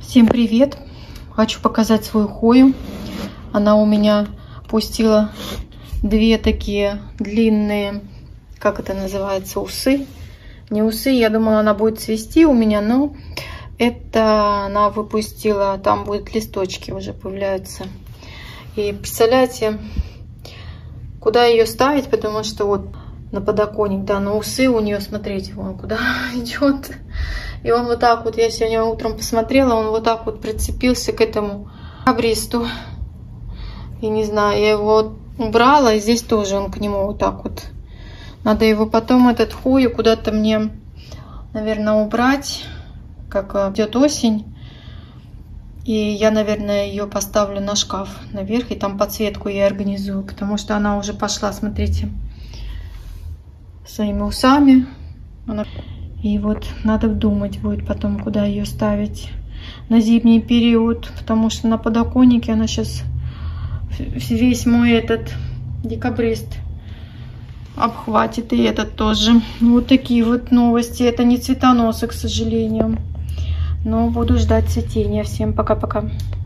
Всем привет! Хочу показать свою хою. Она у меня пустила две такие длинные, как это называется, усы. Не усы, я думала, она будет цвести у меня, но это она выпустила, там будут листочки уже появляются. И представляете, куда ее ставить, потому что вот на подоконник, да, на усы у нее, смотрите, вон куда идет. И он вот так вот, я сегодня утром посмотрела, он вот так вот прицепился к этому декабристу. И не знаю, я его убрала, и здесь тоже он к нему вот так вот. Надо его потом, этот хою, куда-то мне, наверное, убрать, как идет осень. И я, наверное, ее поставлю на шкаф наверх, и там подсветку я организую, потому что она уже пошла, смотрите, своими усами. И вот надо думать будет потом, куда ее ставить на зимний период, потому что на подоконнике она сейчас весь мой этот декабрист обхватит, и этот тоже. Вот такие вот новости. Это не цветоносы, к сожалению, но буду ждать цветения. Всем пока-пока.